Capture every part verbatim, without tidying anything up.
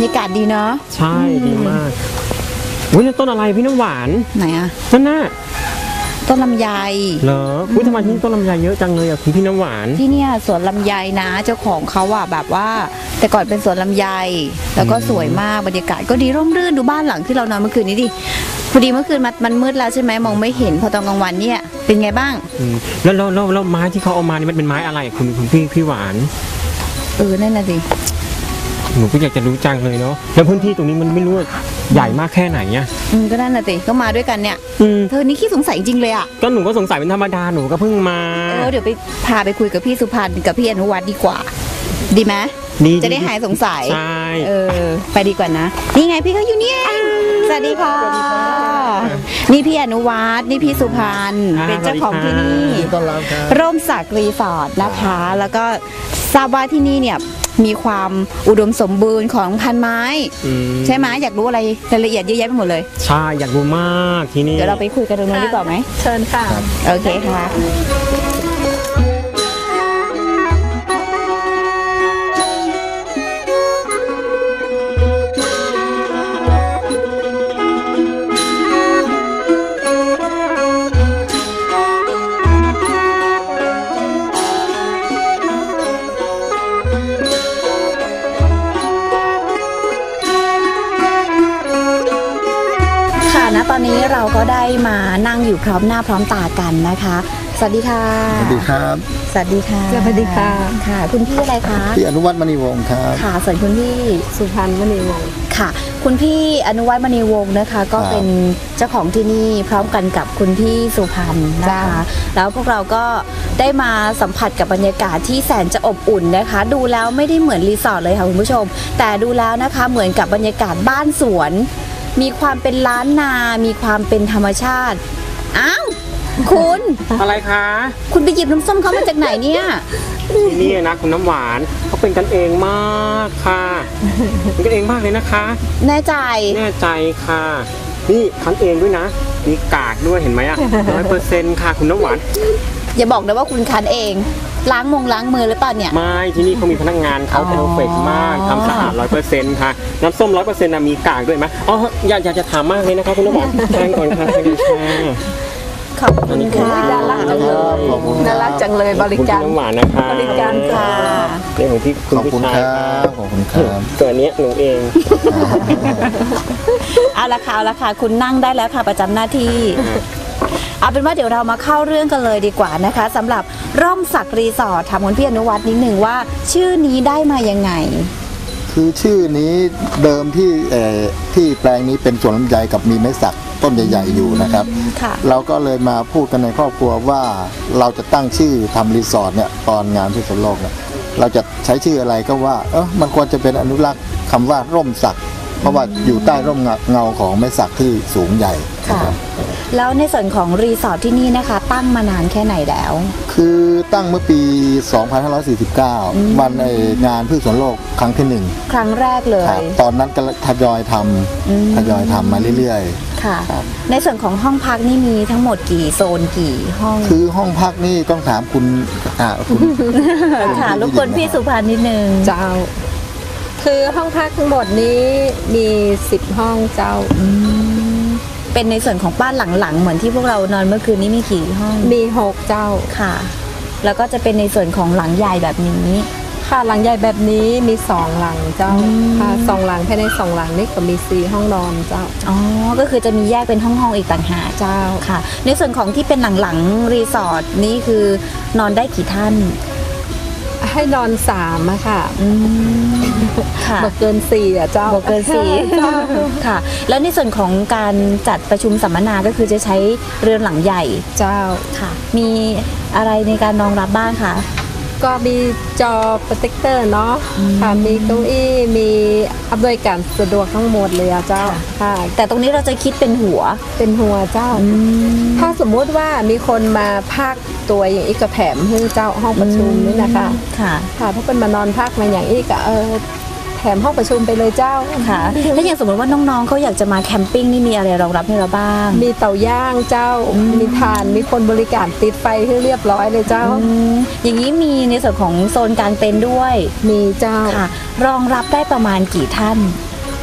ยากาศดีเนาะใช่ดีมากอุ้ยต้นอะไรพี่น้ำหวานไหนอะนั่นน่ะต้นลำไยเหรออุ้ยทำไมที่ต้นลำไยเยอะจังเลยอ่ะคุณพี่น้ำหวานที่เนี่ยสวนลำไยนะเจ้าของเขาอะแบบว่าแต่ก่อนเป็นสวนลำไยแล้วก็สวยมากบรรยากาศก็ดีร่มรื่นดูบ้านหลังที่เรานอนเมื่อคืนนี้ดิพอดีเมื่อคืนมันมืดแล้วใช่ไหมมองไม่เห็นพอตอนกลางวันเนี่ยเป็นไงบ้างแล้วแล้วแล้วไม้ที่เขาเอามานี่มันเป็นไม้อะไรคุณคุณพี่พี่หวานเออนั่นน่ะสิหนูก็อยากจะรู้จังเลยเนาะแล้วพื้นที่ตรงนี้มันไม่รู้ใหญ่มากแค่ไหนเนี่ยอืมก็นั่นน่ะสิก็มาด้วยกันเนี่ยเธอนี่ขี้สงสัยจริงเลยอ่ะก็หนูก็สงสัยเป็นธรรมดาหนูก็เพิ่งมาเออเดี๋ยวไปพาไปคุยกับพี่สุพันธ์กับพี่อนุวัฒน์ดีกว่าดีไหมจะได้หายสงสัยใช่เออไปดีกว่านะนี่ไงพี่เขาอยู่นี่สวัสดีค่ะนี่พี่อนุวัฒน์นี่พี่สุพันธ์เป็นเจ้าของที่นี่ร่มศักดิ์รีสอร์ทนะคะแล้วก็ทราบว่าที่นี่เนี่ยมีความอุดมสมบูรณ์ของพันไม้ใช่ไหมอยากรู้อะไรรายละเอียดเยอะแยะไปหมดเลยใช่อยากรู้มากที่นี่เดี๋ยวเราไปคุยกันตรงนั้นดีกว่าไหมเชิญค่ะโอเคค่ะตอนนี้เราก็ได้มานั่งอยู่พร้อมหน้าพร้อมตากันนะคะสวัสดีค่ะสวัสดีครับสวัสดีค่ะสวัสดีค่ะค่ะคุณพี่อะไรคะพี่อนุวัฒน์มณีวงศ์ครับค่ะส่วนคุณพี่สุพันธ์มณีวงศ์ค่ะคุณพี่อนุวัฒน์มณีวงศ์นะคะก็เป็นเจ้าของที่นี่พร้อมกันกับคุณพี่สุพันธ์นะคะแล้วพวกเราก็ได้มาสัมผัสกับบรรยากาศที่แสนจะอบอุ่นนะคะดูแล้วไม่ได้เหมือนรีสอร์ทเลยค่ะคุณผู้ชมแต่ดูแล้วนะคะเหมือนกับบรรยากาศบ้านสวนมีความเป็นล้านนามีความเป็นธรรมชาติอ้าวคุณอะไรคะคุณไปหยิบน้ำส้มเขามาจากไหนเนี่ยที่นี่นะคุณน้ำหวานเขาเป็นกันเองมากค่ะเป็นกันเองมากเลยนะคะแน่ใจแน่ใจค่ะนี่คั้นเองด้วยนะมีกากด้วยเห็นไหมอ่ะร้อยเปอร์เซ็นต์ค่ะคุณน้ำหวานอย่าบอกนะว่าคุณคั้นเองล้างมงล้างมือหรือเปล่าเนี่ยไม่ที่นี่เขามีพนักงานเขาเพอร์เฟกต์มากทำสะอาดร้อยเปอร์เซ็นต์ค่ะน้ำส้มร้อยเปอร์เซ็นต์มีกากด้วยไหมอ๋ออยากอยากจะถามมากเลยนะคะคุณน้ำหวานทานก่อนค่ะทานค่ะขอบคุณค่ะน่ารักจังเลยน่ารักจังเลยบริการน้ำหวานนะคะบริการค่ะเรื่องของที่คุณผู้ชายขอบคุณครับตัวนี้หนูเองเอาละค่ะเอาละค่ะคุณนั่งได้แล้วค่ะประจำหน้าที่เอาเป็นว่าเดี๋ยวเรามาเข้าเรื่องกันเลยดีกว่านะคะสำหรับร่มศักดิ์รีสอร์ทถามคุณพี่อนุวัฒน์นิดหนึ่งว่าชื่อนี้ได้มายังไงคือชื่อนี้เดิมที่ที่แปลงนี้เป็นสวนลำไยกับมีไม้สักต้นใหญ่ๆอยู่นะครับเราก็เลยมาพูดกันในครอบครัวว่าเราจะตั้งชื่อทำรีสอร์ทเนี่ยตอนงานพิเศษโลกเนี่ยเราจะใช้ชื่ออะไรก็ว่าเออมันควรจะเป็นอนุรักษ์คำว่าร่มศักดิ์เพราะว่าอยู่ใต้ร่มเงาของไม้สักที่สูงใหญ่ค่ะแล้วในส่วนของรีสอร์ทที่นี่นะคะตั้งมานานแค่ไหนแล้วคือตั้งเมื่อปีสองพันห้าร้อยสี่สิบเก้าวันในงานพืชสวนโลกครั้งที่หนึ่งครั้งแรกเลยตอนนั้นก็ทยอยทำทยอยทำมาเรื่อยๆค่ะในส่วนของห้องพักนี่มีทั้งหมดกี่โซนกี่ห้องคือห้องพักนี่ต้องถามคุณอ่าคุณค่ะรบกวนพี่สุภานิดนึงเจ้าคือห้องพักทั้งหมดนี้มีสิบห้องเจ้าเป็นในส่วนของบ้านหลังๆเหมือนที่พวกเรานอนเมื่อคืนนี้มีกี่ห้องมีหกเจ้าค่ะแล้วก็จะเป็นในส่วนของหลังใหญ่แบบนี้ค่ะหลังใหญ่แบบนี้มีสองหลังเจ้าค่ะสองหลังภายในสองหลังนี่ก็มีสี่ห้องนอนเจ้าอ๋อก็คือจะมีแยกเป็นห้องๆอีกต่างหากเจ้าค่ะในส่วนของที่เป็นหลังๆรีสอร์ทนี่คือนอนได้กี่ท่านให้นอนสามอะค่ะค่ะบอกเกินสี่อะเจ้าบอกเกินสี่ค่ะแล้วในส่วนของการจัดประชุมสัมมนาก็คือจะใช้เรือนหลังใหญ่เจ้าค่ะมีอะไรในการรองรับบ้างคะก็มีจอโปรเจคเตอร์เนาะค่ะมีเก้าอี้มีอำนวยการสะดวกทั้งหมดเลยอะเจ้าค่ะแต่ตรงนี้เราจะคิดเป็นหัวเป็นหัวเจ้าถ้าสมมุติว่ามีคนมาพักตัวอย่างอีกกระแผมให้เจ้าห้องประชุมนี่นะคะค่ะค่ะเพราะเป็นมานอนพักมาอย่างอีกอะเออแถมห้องประชุมไปเลยเจ้าค่ะถ้าอย่างสมมติว่าน้องๆเขาอยากจะมาแคมปิ้งนี่มีอะไรรองรับให้เราบ้างมีเตาย่างเจ้ามีถ่านมีคนบริการติดไฟให้เรียบร้อยเลยเจ้าอย่างนี้มีในส่วนของโซนกลางเต็นท์ด้วยมีเจ้าค่ะรองรับได้ประมาณกี่ท่าน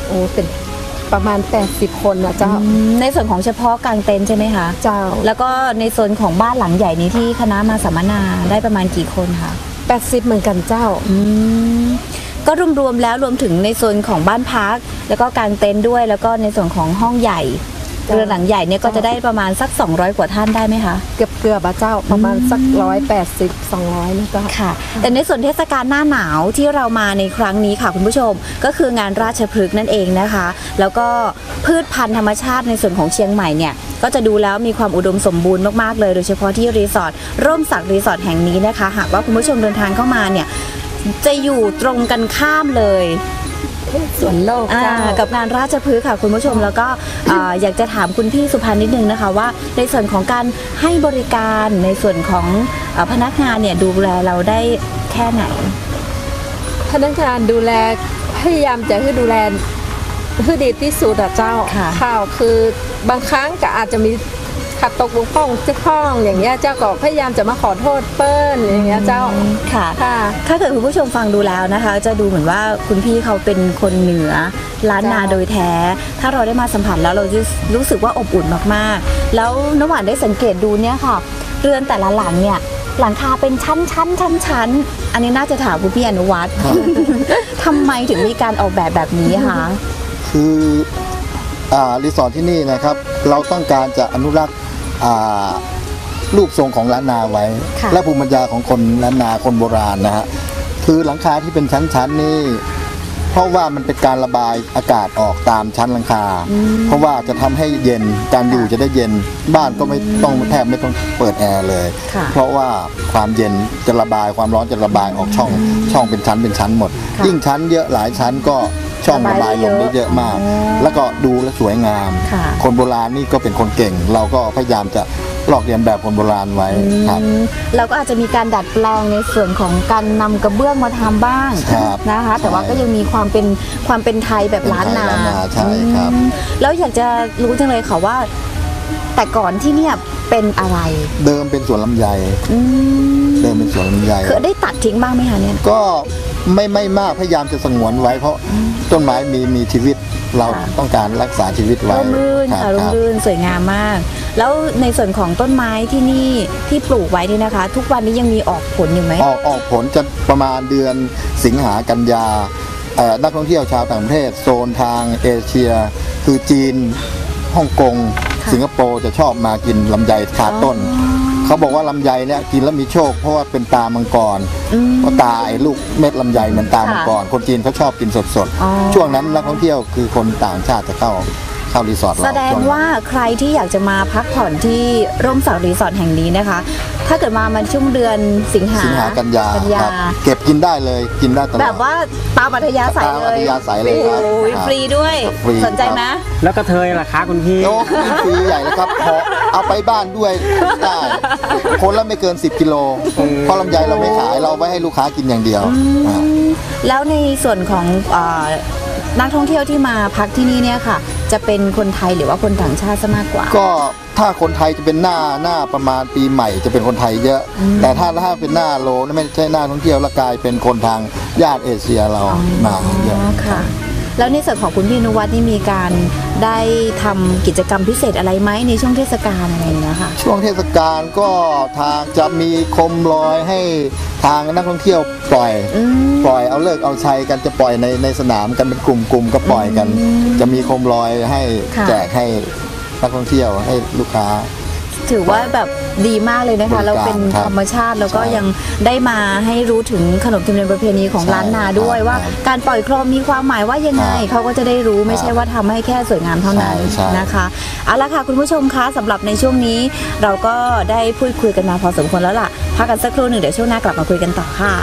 โอ้เป็นประมาณแปดสิบคนนะเจ้าอืมในส่วนของเฉพาะกางเต็นท์ใช่ไหมคะเจ้าแล้วก็ในส่วนของบ้านหลังใหญ่นี้ที่คณะมาสัมมนาได้ประมาณกี่คนคะแปดสิบเหมือนกันเจ้าอืมก็รวมๆแล้วรวมถึงในส่วนของบ้านพัก แล้วก็กางเต็นท์ด้วย แล้วก็ในส่วนของห้องใหญ่จ้ะเรือนหลังใหญ่เนี่ยก็จะได้ประมาณสักสองร้อยกว่าท่านได้ไหมคะเกือบเกือบๆอะเจ้าประมาณสักร้อยแปดสิบสองร้อยนะเจ้าค่ะ แต่ในส่วนเทศกาลหน้าหนาวที่เรามาในครั้งนี้ค่ะคุณผู้ชมก็คืองานราชพฤกษ์นั่นเองนะคะ แล้วก็พืชพันธุ์ธรรมชาติในส่วนของเชียงใหม่เนี่ยก็จะดูแล้วมีความอุดมสมบูรณ์มากๆเลยโดยเฉพาะที่รีสอร์ทร่มศักดิ์รีสอร์ทแห่งนี้นะคะหากว่าคุณผู้ชมเดินทางเข้ามาเนี่ยจะอยู่ตรงกันข้ามเลยส่วนโลกอ่าเจ้ากับงานราชพฤกษ์ค่ะคุณผู้ชมแล้วก็อ่าอยากจะถามคุณพี่สุพันธ์นิดนึงนะคะว่าในส่วนของการให้บริการในส่วนของอ่าพนักงานเนี่ยดูแลเราได้แค่ไหนพนักงานดูแลพยายามจะให้ดูแลให้ดีที่สุดอะเจ้าค่ะข่าวคือบางครั้งก็อาจจะมีขัดตกบกพร่องเจ้าข้องอย่างเงี้ยเจ้าก็พยายามจะมาขอโทษเปิ้ลอย่างเงี้ยเจ้าค่ะค่ะถ้าเกิดคุณผู้ชมฟังดูแล้วนะคะ จะดูเหมือนว่าคุณพี่เขาเป็นคนเหนือล้านนาจ้ะโดยแท้ ถ้าเราได้มาสัมผัสแล้วเราจะรู้สึกว่าอบอุ่นมากๆ แล้วน้ำหวานได้สังเกตดูเนี่ยค่ะ เรือนแต่ละหลังเนี่ยหลังคาเป็นชั้นชั้นชั้นชั้นๆอันนี้น่าจะถามคุณพี่อนุวัฒน์ ทำไมถึงมีการออกแบบแบบนี้คะคืออ่ารีสอร์ทที่นี่นะครับ เราต้องการจะอนุรักษ์อ่ารูปทรงของล้านนาไว้ค่ะและภูมิปัญญาของคนล้านนาคนโบราณนะฮะคือหลังคาที่เป็นชั้นๆนี่เพราะว่ามันเป็นการระบายอากาศออกตามชั้นหลังคา เพราะว่าจะทำให้เย็นการอยู่จะได้เย็นบ้านก็ไม่ต้องแทบไม่ต้องเปิดแอร์เลยค่ะเพราะว่าความเย็นจะระบายความร้อนจะระบายออกช่องช่องเป็นชั้นเป็นชั้นหมดค่ะยิ่งชั้นเยอะหลายชั้นก็ช่องระบายลมได้เยอะมากอ๋อแล้วก็ดูแลวสวยงามค่ะคนโบราณนี่ก็เป็นคนเก่ง เราก็พยายามจะลอกเลียนแบบคนโบราณไว้ครับอืมเราก็อาจจะมีการดัดแปลงในส่วนของการนำกระเบื้องมาทำบ้างครับนะคะ แต่ว่าก็ยังมีความเป็นความเป็นไทยแบบล้านนาเป็นไทยล้านนาใช่ครับอืมแล้วอยากจะรู้จังเลยค่ะว่า แต่ก่อนที่เนี่ยเป็นอะไรเดิมเป็นสวนลำไยอืมเดิมเป็นสวนลำไยคือได้ตัดทิ้งบ้างไหมคะเนี่ยก็ไม่ไม่มากพยายามจะสงวนไว้ เพราะต้นไม้มีมีชีวิตเราค่ะต้องการรักษาชีวิตไว้ร่มรื่นครับค่ะร่คมรับรื่นสวยงามมาก แล้วในส่วนของต้นไม้ที่นี่ที่ปลูกไว้นี่นะคะ ทุกวันนี้ยังมีออกผลอยู่ไหมออกออกผลจะประมาณเดือนสิงหากันยาเอ่อนักท่องเที่ยวชาวต่างประเทศโซนทางเอเชีย คือจีนฮ่องกงค่ะสิงคโปร์จะชอบมากินลำไยคาต้น เขาบอกว่าลำไยเนี่ยกินแล้วมีโชค เพราะว่าเป็นตามังกรอืมเพราะตาไอ้ลูกเม็ดลำไยเหมือนตามังกร คนจีนเขาชอบกินสดอ๋อๆ ช่วงนั้นนักท่องเที่ยวคือคนต่างชาติจะเข้าเข้ารีสอร์ทเราแสดงช่นั้นว่าใครที่อยากจะมาพักผ่อนที่ร่มศักดิ์รีสอร์ทแห่งนี้นะคะ ถ้าเกิดมามันช่วงเดือนสิงหาสิงหากันยากันยาครับเก็บกินได้เลยกินได้ตลอดแบบว่าตามอัธยาศัยตามเลอัยธยาศัยเลยครับโอ้ยครับฟรีด้วยฟรีสนใจไหมแล้วกระเทยล่ะคะคุณพี่โอ้ฟรีใหญ่เลยครับพอเอาไปบ้านด้วยได้คนละไม่เกิน สิบกิโลเพราะลำไยเราไม่ขายเราไว้ให้ลูกค้ากินอย่างเดียวอ่าแล้วในส่วนของเอ่อนักท่องเที่ยวที่มาพักที่นี่เนี่ยค่ะ จะเป็นคนไทยหรือว่าคนต่างชาติซะมากกว่าก็ถ้าคนไทยจะเป็นหน้าหน้าประมาณปีใหม่จะเป็นคนไทยเยอะ แต่ถ้าถ้าเป็นหน้าโลนั่นไม่ใช่หน้าท่องเที่ยวและกลายเป็นคนทางญาติเอเชียเรามาเยอะอ๋อค่ะ แล้วในส่วนของคุณพี่อนุวัฒน์นี่มีการได้ทำกิจกรรมพิเศษอะไรไหมในช่วงเทศกาลอะไรอย่างเงี้ยค่ะช่วงเทศกาลก็ทางจะมีโคมลอยให้ทางนักท่องเที่ยวปล่อยอืมปล่อยเอาเลิกเอาชัยกันจะปล่อยในในสนามกันเป็นกลุ่มกลุ่มก็ปล่อยกัน จะมีโคมลอยให้ค่ะแจกให้นักท่องเที่ยวให้ลูกค้าถือว่าแบบดีมากเลยนะคะบริการแล้วเป็นครับธรรมชาติแล้วก็ใช่ยังได้มาให้รู้ถึงขนบธรรมเนียมประเพณีของใช่ล้านนาด้วยครับว่า การปล่อยโคมมีความหมายว่ายังไงครับเขาก็จะได้รู้ไม่ใช่ครับว่าทำให้แค่สวยงามเท่านั้นใช่ใช่นะคะเอาละค่ะคุณผู้ชมคะสำหรับในช่วงนี้ เราก็ได้พูดคุยกันมาพอสมควรแล้วล่ะพักกันสักครู่หนึ่งเดี๋ยวช่วงหน้ากลับมาคุยกันต่อค่ะ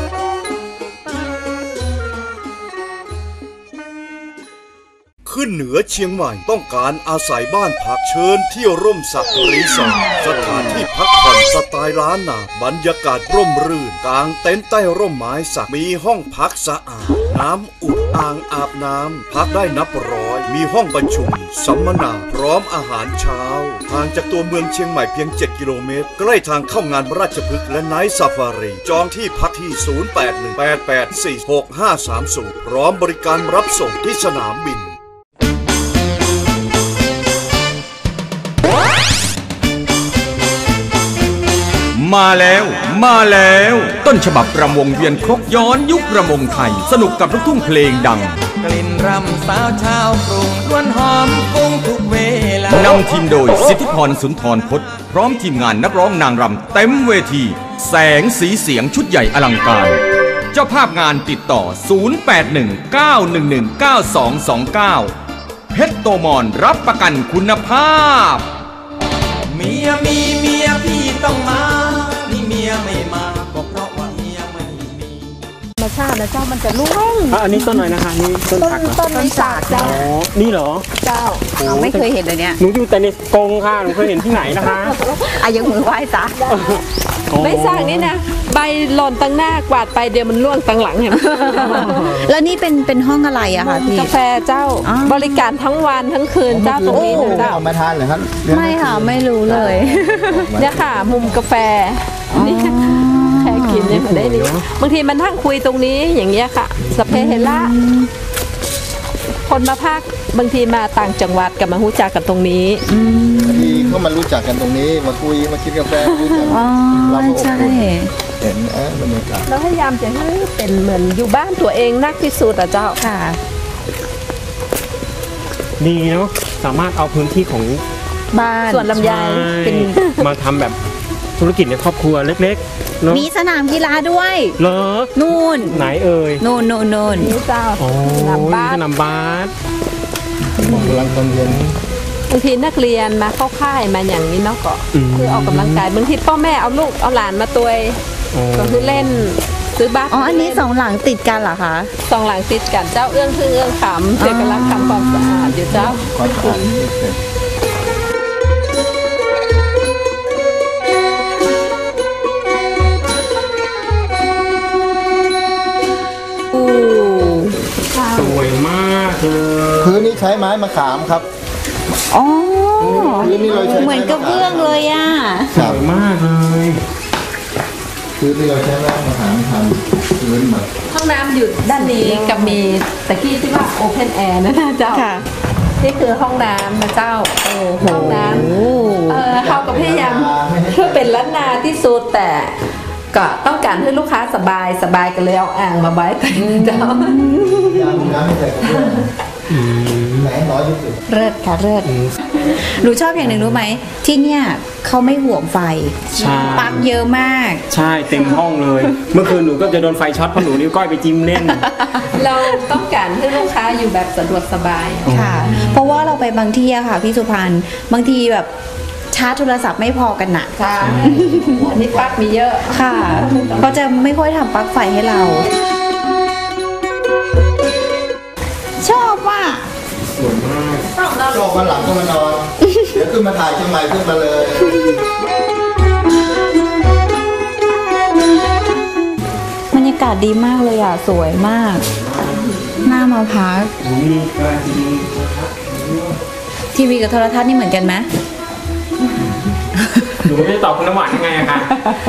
ขึ้นเหนืออเชียงใหม่ต้องการอาศัยบ้านพักเชิญเที่ยวร่มสักรีสอร์ทสถานที่พักผ่อนสไตล์ล้านนาบรรยากาศร่มรื่นกางเต็นท์ใต้ร่มไม้สักมีห้องพักสะอาดน้ำอุ่นอ่างอาบน้ำพักได้นับร้อยมีห้องประชุมสัมมนาพร้อมอาหารเช้าห่างจากตัวเมืองเชียงใหม่เพียงเจ็ดกิโลเมตรใกล้ทางเข้างานราชพฤกษ์และไนท์ซาฟารีจองที่พักที่ศูนย์ แปด หนึ่ง แปด แปด สี่ หก ห้า สาม ศูนย์พร้อมบริการรับส่งที่สนามบินมาแล้วมาแล้วต้นฉบับรำวงเวียนครกย้อนยุครำวงไทยสนุกกับลูกทุ่งเพลงดังกลิ่นรำสาวชาวกรุงรวนหอมฟุ้งทุกเวลานำทีมโดยสิทธิพรสุนทรพจน์พร้อมทีมงานนักร้องนางรำเต็มเวทีแสงสีเสียงชุดใหญ่อลังการเจ้าภาพงานติดต่อศูนย์ แปด หนึ่ง เก้า หนึ่ง หนึ่ง เก้า สอง สอง เก้าเพชรโตมอนรับประกันคุณภาพเมียมีเมียพี่ต้องมานี่เมียไม่มาก็เพราะว่าเมียไม่มีธรรมชาตินะเจ้ามันจะร่วงอันนี้ต้นอะไรนะคะนี่ต้นผักต้นไม้สักเจ้าอ๋อนี่เหรอเจ้าเราไม่เคยเห็นเลยเนี่ยหนูอยู่แต่ในกรงค่ะหนูเคยเห็นที่ไหนนะคะอายังมือไหว้จ้าไม้สักนี่นะใบหล่นตั้งหน้ากวาดไปเดี๋ยวมันร่วงตั้งหลังเห็นไหมแล้วนี่เป็นเป็นห้องอะไรอะคะพี่กาแฟเจ้าบริการทั้งวันทั้งคืนเจ้าตรงนี้เจ้าเอามาทานเหรอครับไม่ค่ะไม่รู้เลยเนี่ยค่ะมุมกาแฟนี่แค่กินเนี่ยมันได้ดีบางทีมันทั้งคุยตรงนี้อย่างเงี้ยค่ะสเปเฮล่าคนมาพักบางทีมาต่างจังหวัดกับมารู้จักกันตรงนี้มีเข้ามารู้จักกันตรงนี้มาคุยมากินกาแฟรู้จักเราใช่เห็นเออบรรยากาศแล้วพยายามจะให้เป็นเหมือนอยู่บ้านตัวเองนักที่สุดอ่ะเจ้าค่ะดีเนาะสามารถเอาพื้นที่ของบ้านส่วนลำไยเป็นมาทำแบบธุรกิจในครอบครัวเล็กๆมีสนามกีฬาด้วยเหรอนู่นไหนเอ่ยนู่นนู่นนู่นนี่เจ้าสนามบาสสนามบาสกำลังตอนเย็นบางทีนักเรียนมาเข้าค่ายมาอย่างนี้เนาะก็คือออกกำลังกายบางทีพ่อแม่เอาลูกเอาหลานมาตัวก็คือเล่นซื้อบ้านอ๋ออันนี้สองหลังติดกันเหรอคะสองหลังติดกันเจ้าเอื้องคือเอื้องขำเด็กกำลังทำความสะอาดอยู่เจ้าความสะอาดสวยมากเลยพื้นนี้ใช้ไม้มะขามครับอ๋อพื้นนี้เราใช้เหมือนกระเบื้องเลยอ่ะสวยมากเลยพื้นนี้เราใช้ไม้มะขามทำพื้นมาห้องน้ำอยู่ด้านนี้กับมีตะกี้ที่ว่าโอเพนแอร์นะเจ้านี่คือห้องน้ำนะเจ้าโอ้ห้องน้ำเออเขาก็พยายามเพื่อเป็นล้านนาที่สุดแต่ก็ต้องการให้ลูกค้าสบายสบายกันเลยเอาอ่างมาไว้แต่เจ้าเลิศค่ะเลิศหนูชอบอย่างหนึ่งรู้ไหมที่เนี่ยเขาไม่ห่วงไฟปลั๊กเยอะมากใช่เต็มห้องเลยเมื่อคืนหนูก็จะโดนไฟช็อตเพราะหนูนิ้วก้อยไปจิ้มเล่นเราต้องการให้ลูกค้าอยู่แบบสะดวกสบายค่ะเพราะว่าเราไปบางที่อะค่ะพี่สุพรรณบางทีแบบชาร์จโทรศัพท์ไม่พอกันหนักค่ะอันนี้ปลั๊กมีเยอะค่ะเขาจะไม่ค่อยทำปลั๊กไฟให้เราชอบว่าสวยมากชอบวันหลังก็มานอนเดี๋ยวขึ้นมาถ่ายเชียงใหม่ขึ้นมาเลยบรรยากาศดีมากเลยอ่ะสวยมากน่ามาพักทีวีกับโทรทัศน์นี่เหมือนกันไหมหนูไม่ได้ตอบคุณน้ำหวานยังไงอะคะ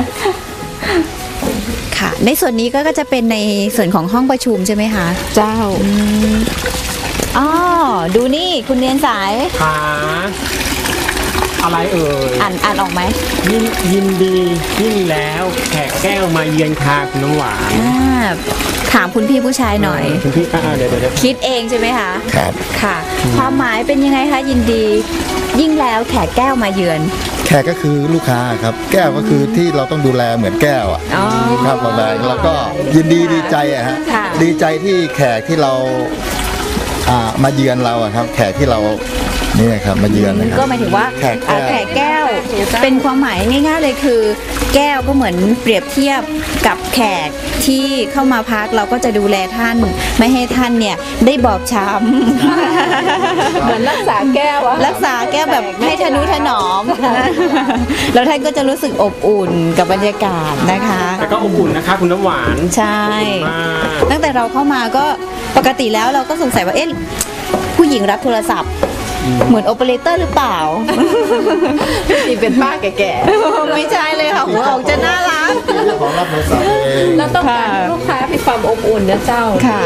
ค่ะในส่วนนี้ก็จะเป็นในส่วนของห้องประชุมใช่ไหมคะเจ้าอ๋อดูนี่คุณเรียนสายค่ะอะไรเอ่ยอ่านอ่านออกไหมยินยินดียิ่งแล้วแขกแก้วมาเยือนค่ะคุณน้ำหวานถามคุณพี่ผู้ชายหน่อยคุณพี่อ่าเดี๋ยวเดี๋ยวคิดเองใช่ไหมคะครับค่ะความหมายเป็นยังไงคะยินดียิ่งแล้วแขกแก้วมาเยือนแขกก็คือลูกค้าครับแก้วก็คือที่เราต้องดูแลเหมือนแก้วอ่ะครับประมาณแล้วก็ยินดีดีใจอะฮะดีใจที่แขกที่เราอ่ามาเยือนเราอะครับแขกที่เรานี่ครับมาเยือนนะครับก็หมายถึงว่าแขกแก้วแขกแก้วเป็นความหมายง่ายๆเลยคือแก้วก็เหมือนเปรียบเทียบกับแขกที่เข้ามาพักเราก็จะดูแลท่านไม่ให้ท่านเนี่ยได้บอบช้ำเหมือนรักษาแก้วอะรักษาแก้วแบบให้ทะนุถนอม แล้วท่านก็จะรู้สึกอบอุ่นกับบรรยากาศนะคะแต่ก็อบอุ่นนะคะคุณน้ำหวานใช่มากตั้งแต่เราเข้ามาก็ปกติแล้วเราก็สงสัยว่าเอ๊ะผู้หญิงรับโทรศัพท์เหมือนโอเปอเรเตอร์หรือเปล่าจริงเป็นป้าแก่ไม่ใช่เลยค่ะหัวออกจะน่ารักเป็นเจ้าของรับโทรศัพท์เองๆแล้วต้องการให้ลูกค้ามีความอบอุ่นนะเจ้าค่ะ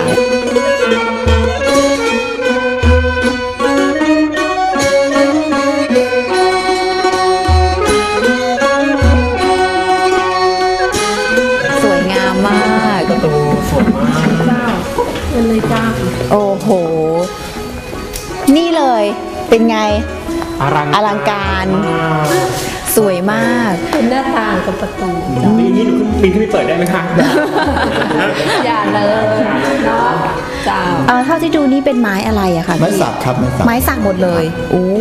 สวยงามมากประตูสวยมากเจ้าเป็นเลยเจ้าโอ้โห นี่เลยเป็นไงอลังอลังการสวยมากเป็นหน้าต่างกับประตูนี่นี่หนูปีนขึ้นไปเปิดได้ไหมคะอย่าเลยเนาะเจ้าเอ่อเท่าที่ดูนี่เป็นไม้อะไรอะคะไม้พี่สักครับไม้สักไม้สักหมดเลยโอ้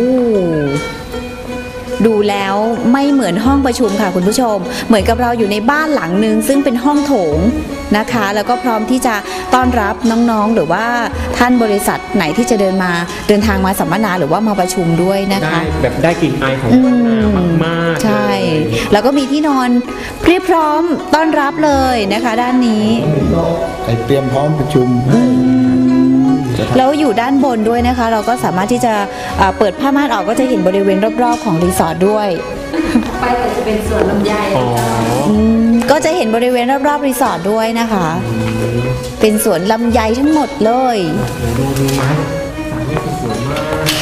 ดูแล้วไม่เหมือนห้องประชุมค่ะคุณผู้ชม เหมือนกับเราอยู่ในบ้านหลังหนึ่งซึ่งเป็นห้องโถงนะคะ แล้วก็พร้อมที่จะต้อนรับน้องๆหรือว่าท่านบริษัทไหนที่จะเดินมาเดินทางมาสัมมนาหรือว่ามาประชุมด้วยนะได้คะแบบได้กลิ่นอายของอืมะนาวมมากๆใช่ แล้วก็มีที่นอนเรียบพร้อมต้อนรับเลยนะคะ ด้านนี้ไอเตรียมพร้อมประชุมแล้วอยู่ด้านบนด้วยนะคะ เราก็สามารถที่จะเอ่อเปิดผ้าม่านออกก็จะเห็นบริเวณรอบๆของรีสอร์ทด้วยไปแต่จะเป็นสวนลำไยอ๋ออืมก็จะเห็นบริเวณรอบๆรีสอร์ทด้วยนะคะ เป็นสวนลำไยทั้งหมดเลยดูดูไม้สามเมตรสวยมาก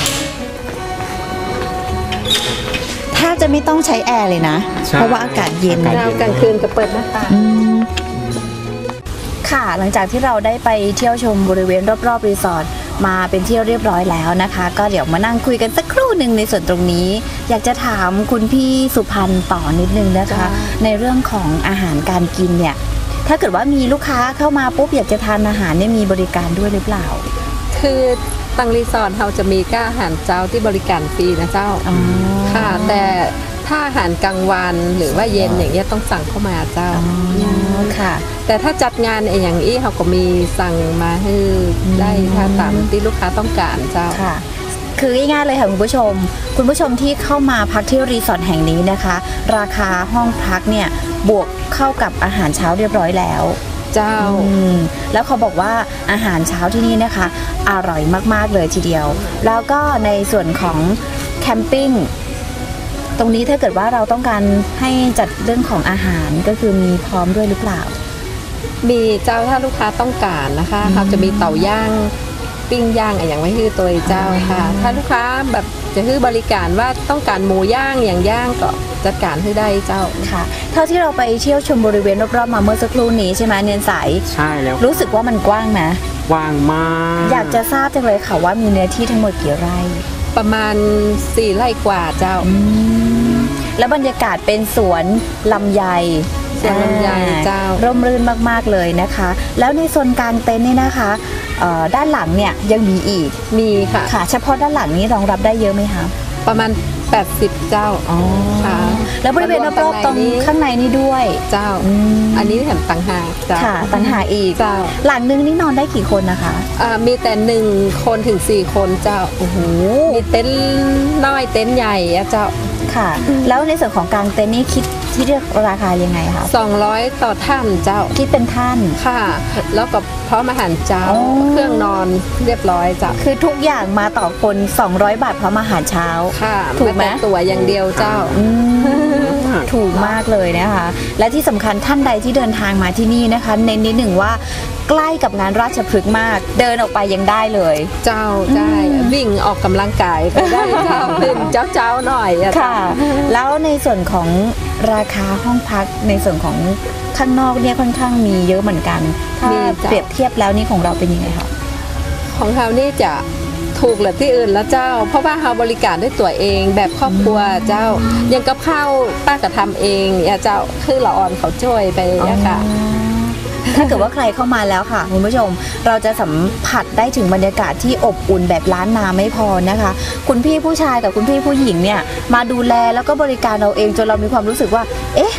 แทบจะไม่ต้องใช้แอร์เลยนะใช่เพราะว่าอากาศเย็นอากาศเรากลางคืนก็เปิดหน้าต่างอืมค่ะ หลังจากที่เราได้ไปเที่ยวชมบริเวณรอบๆรีสอร์ทมาเป็นที่เรียบร้อยแล้วนะคะ ก็เดี๋ยวมานั่งคุยกันสักครู่หนึ่งในส่วนตรงนี้ อยากจะถามคุณพี่สุพันธ์ต่อนิดนึงนะคะ ในเรื่องของอาหารการกินเนี่ย ถ้าเกิดว่ามีลูกค้าเข้ามาปุ๊บอยากจะทานอาหารเนี่ยมีบริการด้วยหรือเปล่าคือตังรีสอร์ทเราจะมีก้าอาหารเจ้าที่บริการฟรีนะเจ้าอ๋อค่ะ แต่ถ้าอาหารกลางวันหรือว่าเย็นอย่างเงี้ยต้องสั่งเข้ามาเจ้าอ๋อค่ะแต่ถ้าจัดงานอย่างอี้เขาก็มีสั่งมาให้ได้ถ้าตามที่ลูกค้าต้องการเจ้าค่ะ คือง่ายๆเลยค่ะคุณผู้ชม คุณผู้ชมที่เข้ามาพักที่รีสอร์ทแห่งนี้นะคะ ราคาห้องพักเนี่ยบวกเข้ากับอาหารเช้าเรียบร้อยแล้วเจ้าอืมแล้วเขาบอกว่าอาหารเช้าที่นี่นะคะ อร่อยมากๆเลยทีเดียว แล้วก็ในส่วนของแคมปิ้งตรงนี้ถ้าเกิดว่าเราต้องการให้จัดเรื่องของอาหารก็คือมีพร้อมด้วยหรือเปล่ามีเจ้าถ้าลูกค้าต้องการนะคะเขาจะมีเตาย่างปิ้งย่างอย่างไว้คือตัวเจ้าค่ะ ถ้าลูกค้าแบบจะคือบริการว่าต้องการหมูย่างอย่างย่างก็จัดการให้ได้เจ้าค่ะ เท่าที่เราไปเที่ยวชมบริเวณรอบๆมาเมื่อสักครู่นี้ใช่ไหมเนียนใสใช่แล้วรู้สึกว่ามันกว้างนะว่างมากอยากจะทราบจังเลยค่ะว่ามีเนื้อที่ทั้งหมดกี่ไร่ประมาณสี่ไร่กว่าเจ้าแล้วบรรยากาศเป็นสวนลำไยสวนลำไยเจ้าร่มรื่นมากๆเลยนะคะ แล้วในโซนกลางเต็นท์เนี่ยนะคะเอ่อด้านหลังเนี่ยยังมีอีกมีค่ะค่ะ เฉพาะด้านหลังนี้รองรับได้เยอะไหมคะประมาณแปดสิบเจ้าค่ะแล้วบริเวณรอบๆตรงข้างในนี่ด้วยเจ้าอืมอันนี้แถมต่างหากเจ้าค่ะต่างหากอีกเจ้าหลังนึงนี่นอนได้กี่คนนะคะอ่ามีแต่หนึ่งคนถึงสี่คนเจ้าโอ้โหมีเต็นท์น้อยเต็นท์ใหญ่อะเจ้าค่ะ แล้วในส่วนของกลางเต็นท์นี่คิดที่เรียกราคายังไงคะสองร้อยต่อท่านเจ้าคิดเป็นท่านค่ะ แล้วก็พร้อมอาหารเช้าอ๋อเครื่องนอนเรียบร้อยเจ้าคือทุกอย่างมาต่อคนสองร้อยบาทพร้อมอาหารเช้าค่ะถูกไหมแต่ตัวอย่างเดียวเจ้าอืมถูกมากเลยนะคะ และที่สำคัญท่านใดที่เดินทางมาที่นี่นะคะ เน้นนิดหนึ่งว่าใกล้กับงานราชพฤกษ์มาก เดินออกไปยังได้เลยเจ้าใช่วิ่งออกกำลังกายก็ได้เจ้าตื่นเจ้าๆหน่อยอะค่ะ แล้วในส่วนของราคาห้องพักในส่วนของข้างนอกเนี่ยค่อนข้างมีเยอะเหมือนกัน ถ้าเปรียบเทียบแล้วนี่ของเราเป็นยังไงคะของเรานี่จะถูกกว่าที่อื่นแล้วเจ้า เพราะว่าเราบริการด้วยตัวเองแบบครอบครัวเจ้ายังกับข้าวป้าก็ทำเองอะเจ้าคือละอ่อนเขาช่วยไปอะค่ะถ้าเกิดว่าใครเข้ามาแล้วค่ะคุณผู้ชมเราจะสัมผัสได้ถึงบรรยากาศที่อบอุ่นแบบล้านนาไม่พอนะคะ คุณพี่ผู้ชายกับคุณพี่ผู้หญิงเนี่ยมาดูแลแล้วก็บริการเราเองจนเรามีความรู้สึกว่า เอ๊ะ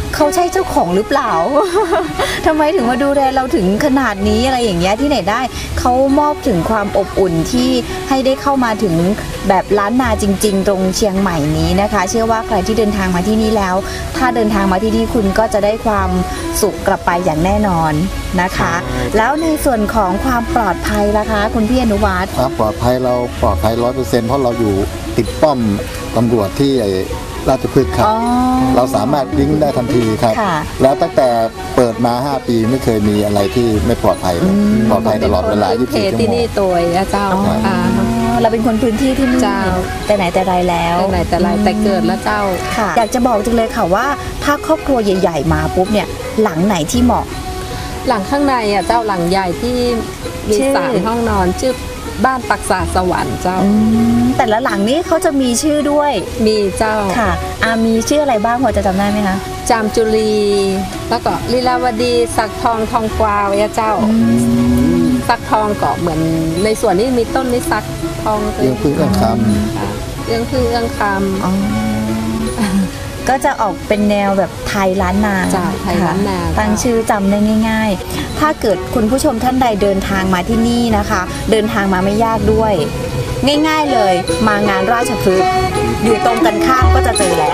เขาใช่เจ้าของหรือเปล่า ทำไมถึงมาดูแลเราถึงขนาดนี้อะไรอย่างเงี้ยที่ไหนได้เขามอบถึงความอบอุ่นที่ให้ได้เข้ามาถึงแบบล้านนาจริงๆตรงเชียงใหม่นี้นะคะ เชื่อว่าใครที่เดินทางมาที่นี่แล้ว ถ้าเดินทางมาที่นี่คุณก็จะได้ความสุขกลับไปอย่างแน่นอนนะคะ แล้วในส่วนของความปลอดภัยล่ะคะคุณพี่อนุวัฒน์ครับปลอดภัยเราปลอดภัยร้อยเปอร์เซ็นต์เพราะเราอยู่ติดป้อมตำรวจที่ไอ้ราชพฤกษ์ครับ เราสามารถลิงก์ได้ทันทีครับ แล้วตั้งแต่เปิดมาห้าปีไม่เคยมีอะไรที่ไม่ปลอดภัยเลยปลอดภัยตลอดเวลายี่สิบสี่ชั่วโมงที่นี่ตัวเจ้าอ่าเราเป็นคนพื้นที่ที่นี่เจ้าแต่ไหนแต่ไรแล้วแต่ไหนแต่ไรแต่เกิดแล้วเจ้าค่ะอยากจะบอกจังเลยค่ะว่าถ้าครอบครัวใหญ่ๆมาปุ๊บเนี่ยหลังไหนที่เหมาะหลังข้างในอ่ะเจ้าหลังใหญ่ที่มีชื่อสามห้องนอนชื่อบ้านปักษาสวรรค์เจ้าอืมแต่ละหลังนี้เขาจะมีชื่อด้วยมีเจ้าค่ะอามีชื่ออะไรบ้างพอจะจำได้ไหมคะจามจุลีแล้วก็ลีลาวดีสักทองทองกวาวเนี่ยเจ้าสักทองก็เหมือนในส่วนนี้มีต้นนี้สักทองเรื่องพึ่งเรื่องคค่ะเรื่องพึ่งเรื่องคำอ๋อก็จะออกเป็นแนวแบบไทยล้านนาจ้ะไทยล้านนาค่ะตั้งชื่อจำได้ง่าย ๆ ถ้าเกิดคุณผู้ชมท่านใดเดินทางมาที่นี่นะคะ เดินทางมาไม่ยากด้วย ง่ายๆเลยมางานราชพฤกษ์อยู่ตรงกันข้ามก็จะเจอแล้ว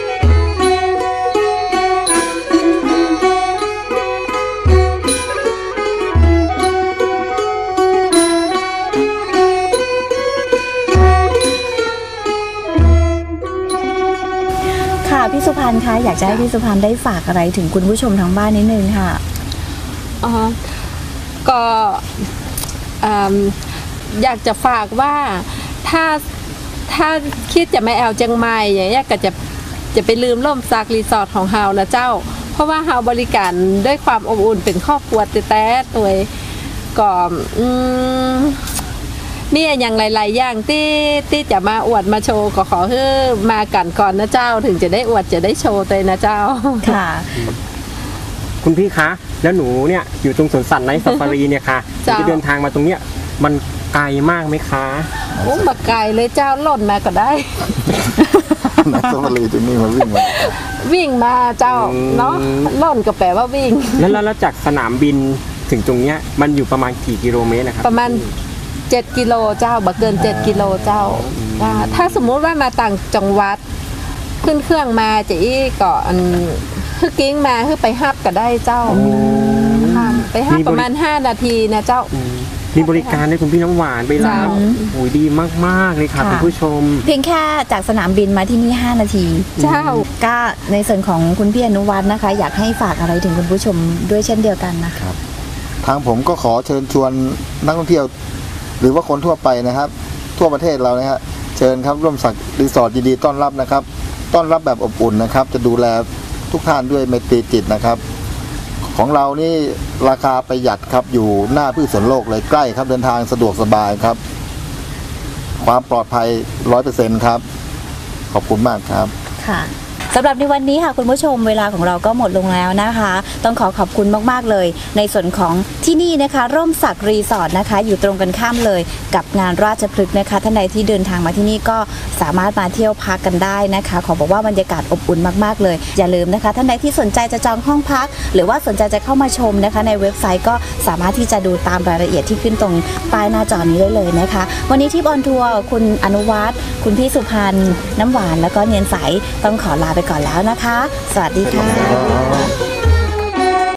ค่ะพี่สุพันธ์คะอยากจะให้พี่สุพันธ์ได้ฝากอะไรถึงคุณผู้ชมทางบ้านนิดนึงค่ะอ๋อก็อืมอยากจะฝากว่าถ้าถ้าคิดจะไม่แอลเจียงใหม่อย่างเงี้ยก็จะจะไปลืมล่มซักรีสอร์ทของเฮานะเจ้า เพราะว่าเฮาบริการด้วยความอบอุ่นเป็นครอบครัวแต่ตัวก็อืมมีอย่างหลายๆอย่างที่ที่จะมาอวดมาโชว์ก็ขอให้มากันก่อนนะเจ้าถึงจะได้อวดจะได้โชว์เลยนะเจ้าค่ะคุณพี่คะแล้วหนูเนี่ยอยู่ตรงสวนสัตว์ไนท์ซาฟารีเนี่ยค่ะหนูจ้าจะเดินทางมาตรงเนี้ยมันไกลมากไหมคะโอ้มาไกลเลยเจ้าหล่นมาก็ได้ำนักสวรีที่นี่มาวิ่งมาวิ่งมาเจ้าเนาะล่นก็แปลว่าวิ่งแล้วแล้วแล้วจากสนามบินถึงตรงเนี้ยมันอยู่ประมาณกี่กิโลเมตรนะครับประมาณเจ็ดกิโลเจ้าบ่เกินเจ็ดกิโลเจ้าอ่าถ้าสมมุติว่ามาต่างจังหวัดขึ้นเครื่องมาจะอีก็อันคือกิ้งมาคือไปฮับก็ได้เจ้าค่ะไปฮับประมาณห้านาทีนะเจ้ามีบริการให้คุณพี่น้ำหวานไปรับจ้าโอ้ยดีมากๆเลยค่ะค่ะคุณผู้ชมเพียงแค่จากสนามบินมาที่นี่ห้านาทีเจ้าก็ในส่วนของคุณพี่อนุวัฒน์นะคะ อยากให้ฝากอะไรถึงคุณผู้ชมด้วยเช่นเดียวกันนะคะทางผมก็ขอเชิญชวนนักท่องเที่ยว หรือว่าคนทั่วไปนะครับ ทั่วประเทศเรานะฮะเชิญครับร่วมสักรีสอร์ทยินดีต้อนรับนะครับ ต้อนรับแบบอบอุ่นนะครับ จะดูแลทุกท่านด้วยไมตรีจิตนะครับ ของเรานี่ราคาประหยัดครับอยู่หน้าพืชสวนโลกเลยใกล้ครับเดินทางสะดวกสบายครับ ความปลอดภัยร้อยเปอร์เซ็นต์ครับ ขอบคุณมากครับค่ะสำหรับในวันนี้ค่ะคุณผู้ชมเวลาของเราก็หมดลงแล้วนะคะ ต้องขอขอบคุณมากๆเลย ในส่วนของที่นี่นะคะร่มศักดิ์รีสอร์ทนะคะ อยู่ตรงกันข้ามเลยกับงานราชพฤกษ์นะคะท่านใดที่เดินทางมาที่นี่ก็สามารถมาเที่ยวพักกันได้นะคะ ขอบอกว่าบรรยากาศอบอุ่นมากๆเลย อย่าลืมนะคะท่านใดที่สนใจจะจองห้องพัก หรือว่าสนใจจะเข้ามาชมนะคะ ในเว็บไซต์ก็สามารถที่จะดูตามรายละเอียดที่ขึ้นตรงป้ายหน้าจอนี้ได้เลยนะคะ วันนี้ที่ออนทัวร์คุณอนุวัฒน์คุณพี่สุพันธ์น้ำหวานแล้วก็เนียนใสต้องขอลาไปก่อนแล้วนะคะ สวัสดีค่ะ